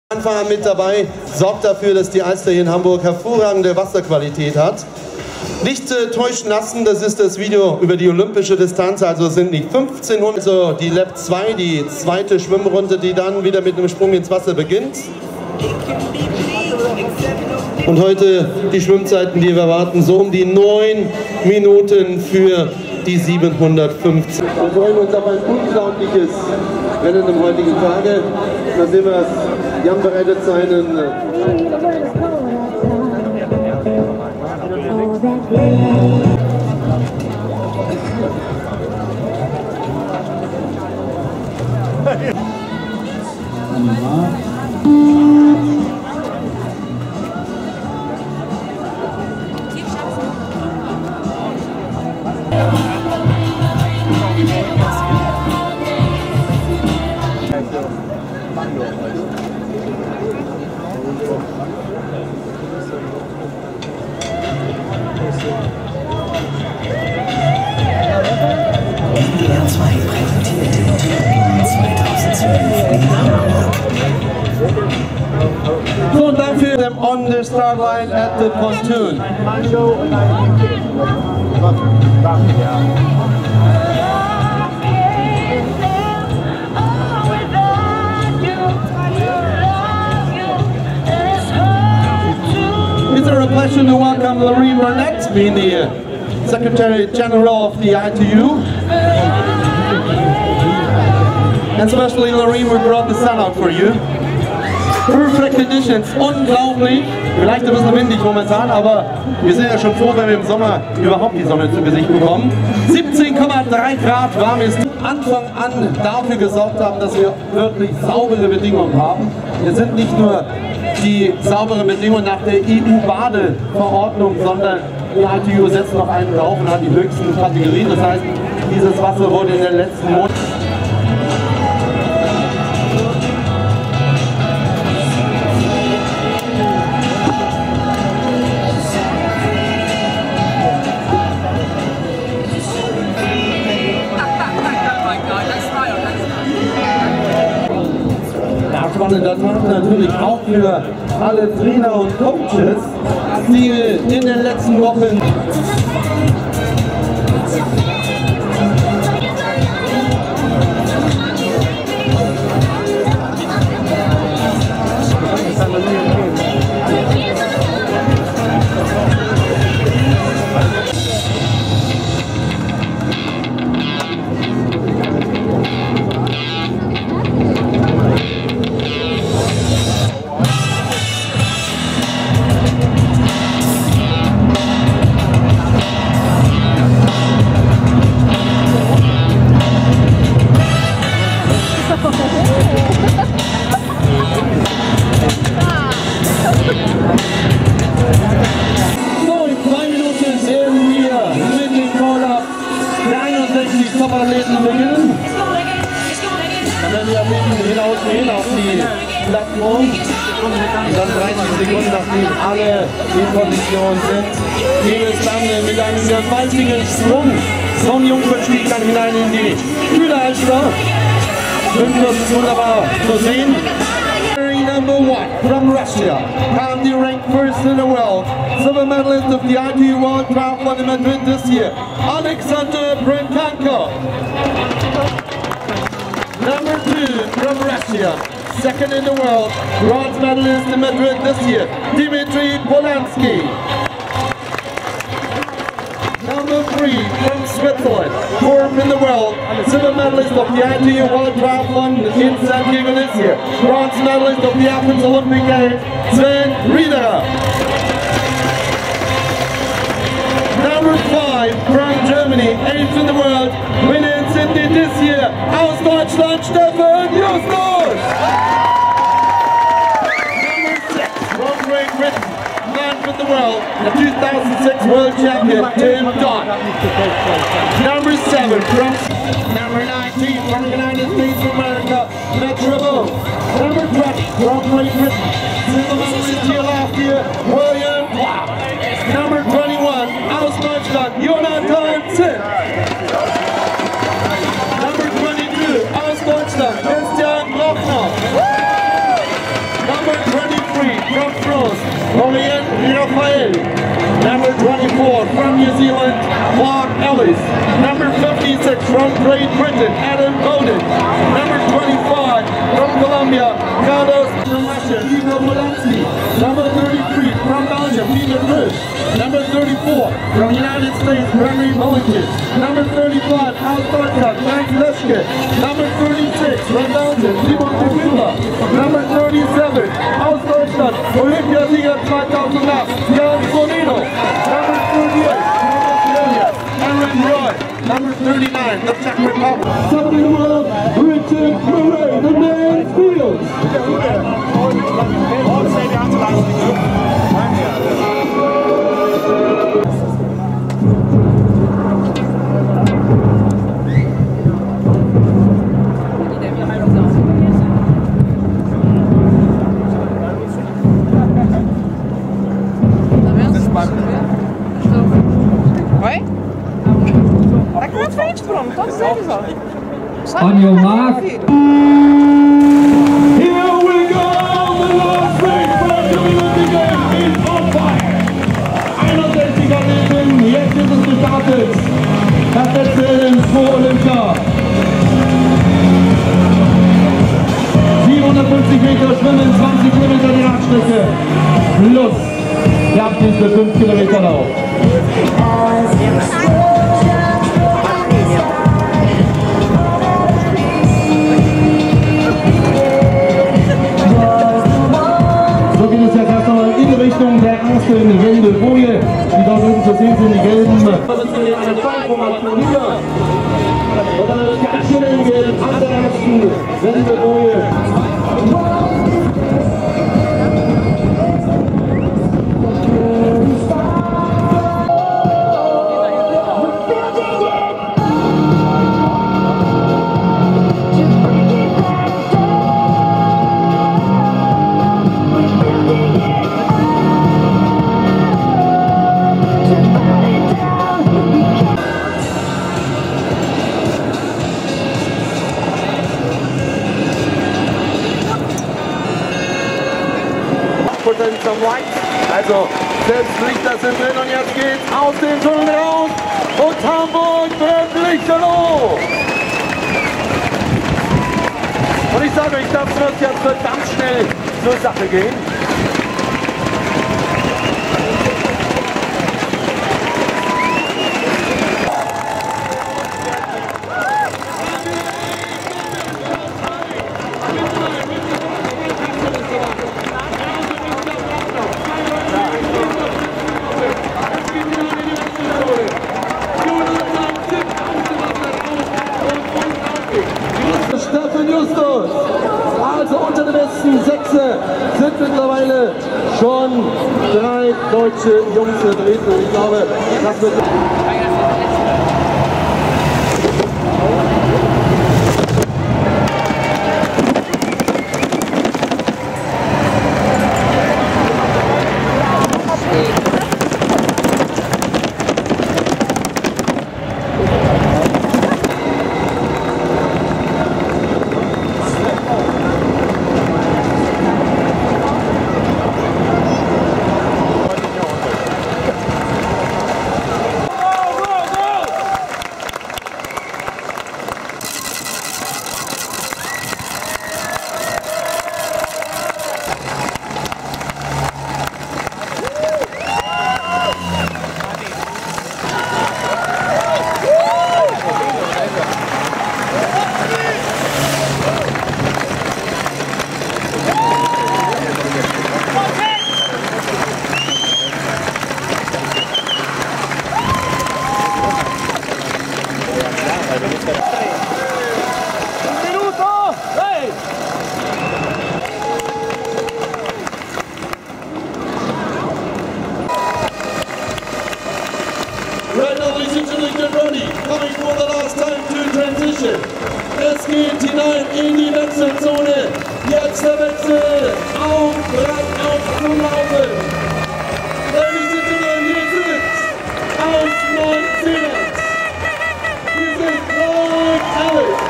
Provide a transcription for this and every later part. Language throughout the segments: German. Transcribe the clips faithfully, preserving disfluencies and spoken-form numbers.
Anfang mit dabei, sorgt dafür, dass die Alster hier in Hamburg hervorragende Wasserqualität hat. Nicht äh, täuschen lassen, das ist das Video über die olympische Distanz, also es sind nicht fünfzehnhundert, also die Lap zwei, die zweite Schwimmrunde, die dann wieder mit einem Sprung ins Wasser beginnt. Und heute die Schwimmzeiten, die wir erwarten, so um die neun Minuten für die siebenhundertfünfzig. Wir freuen uns auf ein unglaubliches Rennen am heutigen Tage. Da sehen wir, Jan bereitet seinen W D R zwei präsentiert den Triathlon zweitausendzwölf in Hamburg. So, und dafür dem on the start line at the pontoon. It's a pleasure to welcome Loreen Burnett, being the Secretary General of the I T U. And especially Loreen, we brought the sun out for you. Perfect conditions, unglaublich. Vielleicht ein bisschen windig momentan, aber wir sind ja schon froh, wenn wir im Sommer überhaupt die Sonne zu Gesicht bekommen. siebzehn Komma drei Grad warm ist. Anfang an dafür gesorgt haben, dass wir wirklich saubere Bedingungen haben. Wir sind nicht nur die sauberen Bedingungen nach der E U-Badeverordnung, sondern die I T U setzt noch einen drauf und hat die höchsten Kategorien. Das heißt, dieses Wasser wurde in den letzten Monaten das macht natürlich auch für alle Trainer und Coaches, die in den letzten Wochen Top-Athleten beginnen. Dann werden die Athleten hinausgehen auf die Plattform. Und dann dreißig Sekunden, nachdem alle in Position sind, geht es dann mit einem gewaltigen Sprung vom Jungfernstieg dann hinein in die Kühleralster. Das ist wunderbar zu sehen. Number one from Russia, currently ranked first in the world, silver medalist of the I T U World Triathlon in Madrid this year, Alexander Brenkanko. Number two from Russia, second in the world, bronze medalist in Madrid this year, Dimitri Polansky. Number three from Switzerland, fourth in the world, silver medalist of the I T U World Triathlon in San Diego this year, bronze medalist of the Athens Olympic Games, Sven Rieder. Number five from Germany, eighth in the world, winner in Sydney this year, aus Deutschland, Stefan Justus. Number six from Great Britain, ninth in the world, the two thousand six world champion, Tim Dodd. Number seven from number nineteen from the United States of America, Matt Ribot. Number twenty from Great Britain, silver medalist here last year, William Plow. Number twenty-one, aus Deutschland, Jonathan Zinn. Number twenty-two, aus Deutschland, Christian Brockner. Number from France, Orient Raphael. Number twenty-four from New Zealand, Mark Ellis. Number fifty-six from Great Britain, Adam Bowden. Number twenty-five from Colombia, Carlos from Russia, Igor Molansky. Number thirty-three from Belgium, Peter Bush. Number thirty-four from United States, Henry Mulligan. Number thirty-five, aus Deutschland, Max Leschke. Number thirty-six from Belgium, Simon Kukula. Number thirty-seven, aus Deutschland, Olympiasieger zweitausendacht, Jan Bonino. Number thirty-eight, Aaron Roy. Number thirty-nine, the Czech Republic. Seven in the world, Richard Murray, the man field. On your mark. Here we go! The last race for the Olympic Games is on fire! einundsechziger Leben, jetzt ist es gestartet. Das letzte Rennen vor Olympia. siebenhundertfünfzig Meter schwimmen, zwanzig Kilometer die Radstrecke. Plus der Abschnitt für fünf Kilometer Lauf. Richtung der ersten Wendefolie, die dort unten zu sehen sind, die gelben. Das ist eine Fallformation hier. Und dann ist ganz schön in gelb an der ersten Wendefolie. Zum Right. Also selbst Lichter sind drin und jetzt geht's aus dem Tunnel raus und Hamburg wird lichterloh. Und ich sage euch, das wird jetzt verdammt schnell zur Sache gehen. Also unter den besten Sechse sind mittlerweile schon drei deutsche Jungs vertreten. Ich glaube, das wird... Right now, ladies and gentlemen, get ready. Coming for the last time to transition. Es geht hinein in die Wechselzone. Jetzt der Wechsel auf, auf zum Laufen. Ladies and gentlemen, hier sind aus Neuseeland. Hier sind Mark Ellis,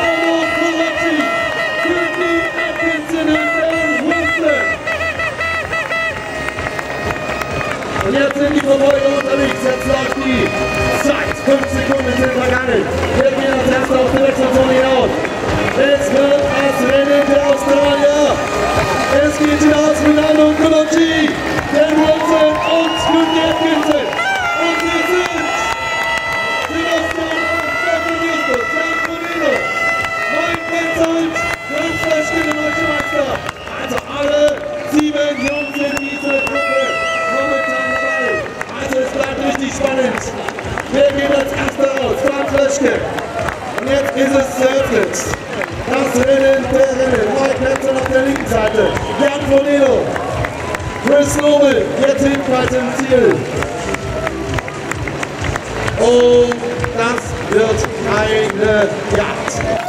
Ronaldo Polacci, Brittany Atkinson und Dan Wilson. jetzt sind die Verfolger unterwegs. Jetzt läuft die Zeit. Fünf Sekunden sind vergangen. Wir gehen als erster auf die Wechselzone hinaus. Es wird das Rennen der Australier. Es geht hinaus mit Arno Colucci, Dan Wilson und Luke Atkinson. Und wir sind Sebastian Justus, Jan Bonino, Mike Petzold, Franz Leschke, der Deutsche Meister. Also alle sieben Jungs in dieser Gruppe momentan dabei. Also es bleibt richtig spannend. Wir gehen als erster raus, Franz Leschke. Und jetzt ist es eröffnet. Das Rennen der Rennen. Mike Petzold auf der linken Seite. Jan Bonino. Chris Nobel, jetzt hinweis im Ziel. Und das wird eine Jagd.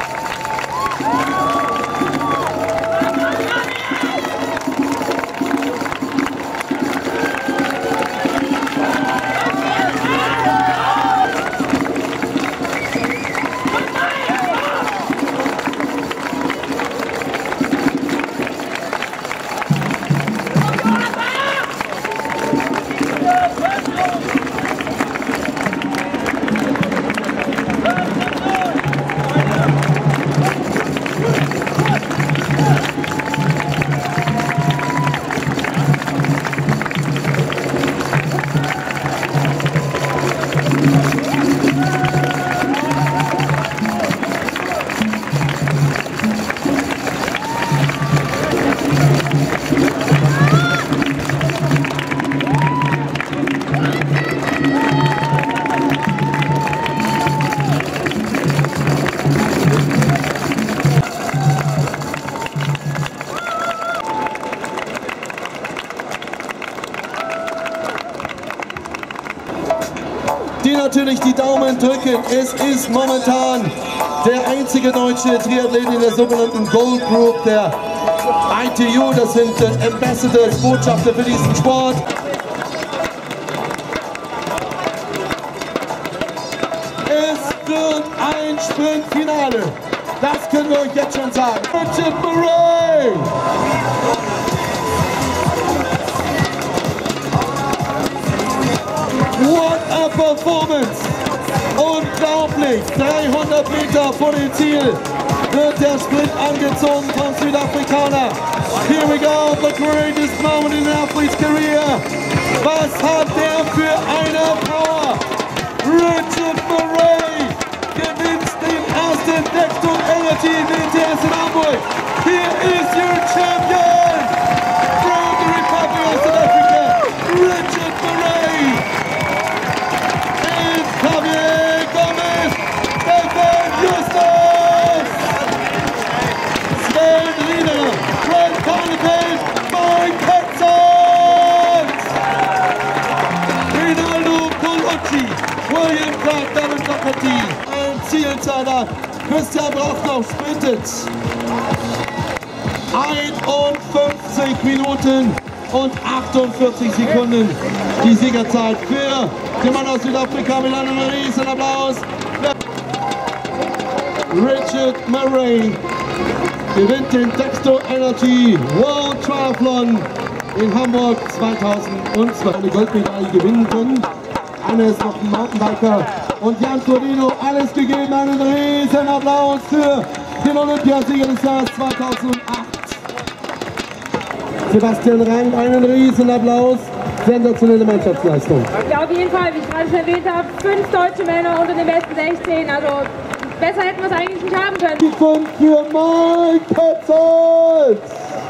Die natürlich die Daumen drücken. Es ist momentan der einzige deutsche Triathlet in der sogenannten Gold Group, der I T U. Das sind äh, Ambassadors, Botschafter für diesen Sport. Es wird ein Sprintfinale. Das können wir euch jetzt schon sagen. Richard Murray! What a performance! Unglaublich! dreihundert Meter vor dem Ziel wird der Sprint angezogen vom Südafrikaner. Here we go, the greatest moment in an athlete's career. Was hat der für eine Power? Richard Murray gewinnt den ersten Dextro Energy W T S in Hamburg. Here is your champion from the Republic of South Africa, Richard Murray. Javier Gomez, Stefan Justus, Sven Rieder, Brent Carnefeld, Mike Petzold, Rinaldo Colucci, William Clark, David Doherty. Ein Zielzeiler, Christian braucht noch, sprintet. einundfünfzig Minuten und achtundvierzig Sekunden die Siegerzeit für den Mann aus Südafrika mit einem riesen Applaus. Richard Murray gewinnt den Dextro Energy World Triathlon in Hamburg zweitausendzwei. Eine Goldmedaille gewinnen können. Einer ist noch ein Mountainbiker. Und Jan Frodeno, alles gegeben. Einen riesen Applaus für den Olympiasieger des Jahres zweitausendacht. Sebastian Rang, einen riesen Applaus. Sensationelle Mannschaftsleistung. Ja, auf jeden Fall, wie ich gerade schon erwähnt habe, fünf deutsche Männer unter den besten sechzehn. Also besser hätten wir es eigentlich nicht haben können. Die fünf für Mike Petzold.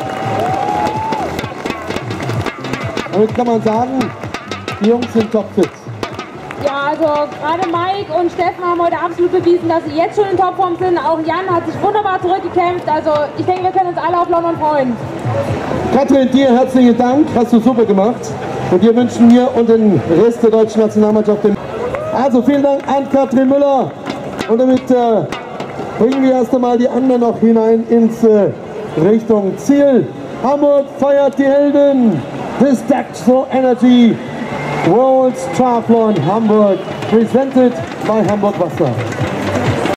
Damit kann man sagen, die Jungs sind topfit. Ja, also gerade Mike und Steffen haben heute absolut bewiesen, dass sie jetzt schon in Topform sind. Auch Jan hat sich wunderbar zurückgekämpft. Also ich denke, wir können uns alle auf London freuen. Katrin, dir herzlichen Dank, hast du super gemacht. Und wir wünschen mir und den Rest der deutschen Nationalmannschaft den. Also vielen Dank an Katrin Müller. Und damit äh, bringen wir erst einmal die anderen noch hinein ins äh, Richtung Ziel. Hamburg feiert die Helden des Dextro Energy World Triathlon Hamburg, presented by Hamburg Wasser.